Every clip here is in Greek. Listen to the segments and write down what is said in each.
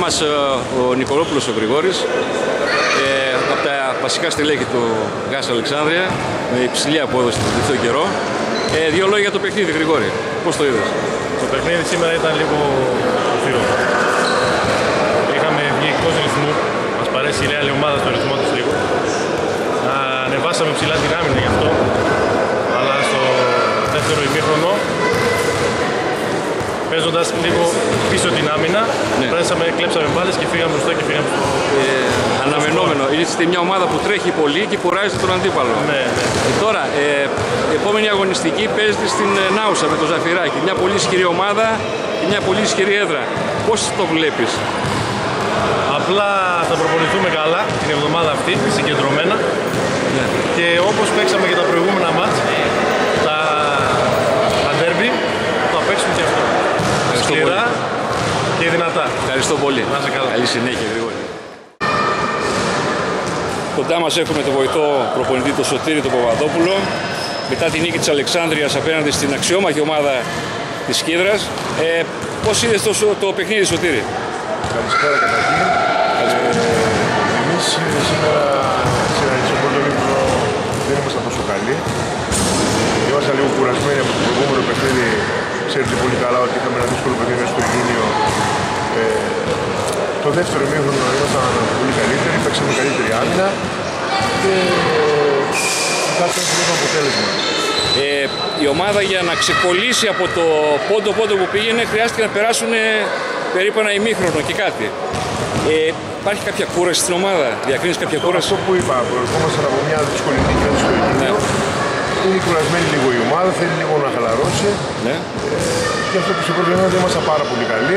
μας ο Νικολόπουλος ο Γρηγόρης, από τα βασικά στελέχη του ΓΑΣ Αλεξάνδρεια, με υψηλή απόδοση τον τελευταίο καιρό. Δύο λόγια για το παιχνίδι, Γρηγόρη. Πώς το είδες? Το παιχνίδι σήμερα ήταν λίγο οφείο. Είχαμε βγει εκτός ρυθμού. Μας παρέσει η Real ομάδα στο ρυθμό της λίγο. Ανεβάσαμε ψηλά την άμυνα γι' αυτό. Αλλά στο δεύτερο ημίχρονο, παίζοντας λίγο πίσω την άμυνα, ναι, κλέψαμε μπάλες και φύγαμε μπροστά και φύγαμε στο... Αναμενόμενο. Είστε μια ομάδα που τρέχει πολύ και κουράζει τον αντίπαλο. Ναι, ναι. Τώρα, η επόμενη αγωνιστική παίζεται στην Νάουσα με το Ζαφυράκι. Μια πολύ ισχυρή ομάδα και μια πολύ ισχυρή έδρα. Πώς το βλέπεις? Απλά θα προπονηθούμε καλά την εβδομάδα αυτή, συγκεντρωμένα. Ναι. Και όπως παίξαμε και τα προηγούμενα μάτς, τα ντέρμπι, θα παίξουμε και αυτό. Σκληρά και δυνατά. Ευχαριστώ πολύ. Να είσαι καλά. Καλή συνέχεια, Γρηγόρη. Κοντά μας έχουμε τον βοηθό προπονητή, τον Σωτήρη τον Παπαδόπουλο. Μετά την νίκη της Αλεξάνδρειας απέναντι στην αξιόμαχη ομάδα της Σκίδρας. Πώς είδες το παιχνίδι, Σωτήρη? Καλησπέρα καταρχήν. Εμείς σήμερα σε ένα πρώτο ημίχρονο δεν ήμασταν τόσο καλοί. Ήμασταν λίγο κουρασμένοι από το προηγούμενο παιχνίδι. Ξέρετε πολύ καλά ότι είχαμε ένα δύσκολο παιχνίδι στο Ιγίνιο. Το δεύτερο ημίχρονο ήμασταν πολύ καλύτεροι, παίξαμε καλύτερη άμυνα και κάτι ένα αποτέλεσμα. Η ομάδα για να ξεκολλήσει από το πόντο που πήγαινε χρειάστηκε να περάσουν περίπου ένα ημίχρονο και κάτι. Υπάρχει κάποια κούραση στην ομάδα, διακρίνεις κάποια κούραση? Αυτό που είπα, προερχόμασταν από μια δύσκολη νίκη στο Ιγίνιο. Είναι κουρασμένη λίγο η ομάδα, θέλει λίγο να χαλαρώσει. Ναι. Γι' αυτό που στο πρώτο ημίχρονο ήμασταν πάρα πολύ καλοί.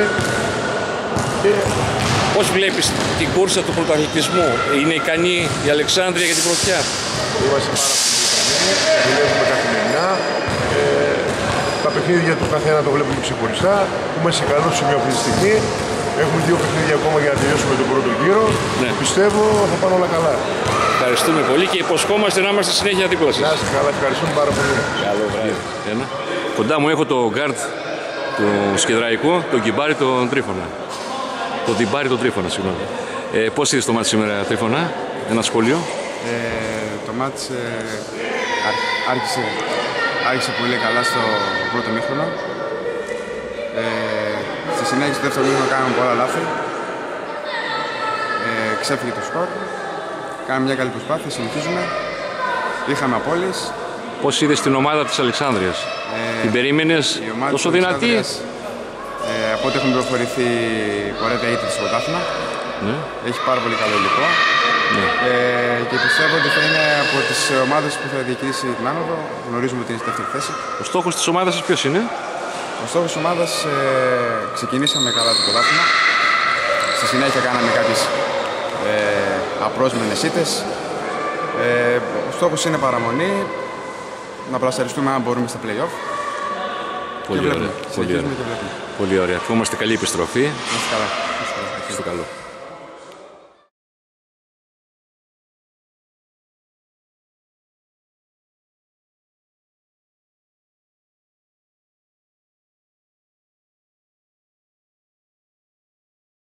Πώς βλέπεις την κούρσα του πρωταθλητισμού? Είναι ικανή η Αλεξάνδρεια για την πρωτιά? Είμαστε πάρα πολύ ικανοί, δουλεύουμε καθημερινά. Τα παιχνίδια του καθένα το βλέπουμε ξεχωριστά. Είμαστε σε καλό σημείο αυτή τη στιγμή. Έχουμε δύο παιχνίδια ακόμα για να τελειώσουμε τον πρώτο γύρο. Ναι. Πιστεύω θα πάνε όλα καλά. Ευχαριστούμε πολύ και υποσχόμαστε να είμαστε συνέχεια δίπλα σας. Να είστε καλά, ευχαριστούμε πάρα πολύ. Καλό βράδυ. Κοντά μου έχω το γκάρτ του Σκεδραϊκού, τον Κιμπάρη τον Τρίφωνα. Το Διμπάρι τον Τρίφωνα, συγγνώμη. Πώς είδες το μάτς σήμερα, Τρίφωνα? Ένα σχόλιο? Το μάτς άρχισε πολύ καλά στο πρώτο μήχρονο. Στη συνέχεια στο δεύτερο μήχρονο κάναμε πολλά λάθη. Ξέφυγε το σκορ. Κάναμε μια καλή προσπάθεια, συνεχίζουμε. Είχαμε απώλειες. Πώς είδες την ομάδα της Αλεξάνδρειας? Την περίμενες τόσο δυνατή? Από ό,τι έχουν πληροφορηθεί, πορεύεται ήττα στο πρωτάθλημα. Ναι. Έχει πάρα πολύ καλό υλικό. Ναι. Και πιστεύω ότι θα είναι από τις ομάδες που θα διεκδικήσει την άνοδο. Γνωρίζουμε ότι είναι στη δεύτερη θέση. Ο στόχος της ομάδας σας ποιος είναι? Ο στόχος της ομάδας, ξεκινήσαμε καλά το πρωτάθλημα. Στη συνέχεια κάναμε κάποιες απρόσμενες ήττες. Ο στόχος είναι παραμονή. Να πλασαριστούμε αν μπορούμε στα play-off. Πολύ ωραία. Πολύ ωραία. Ευχόμαστε καλή επιστροφή. Να είστε καλά. Στο καλό.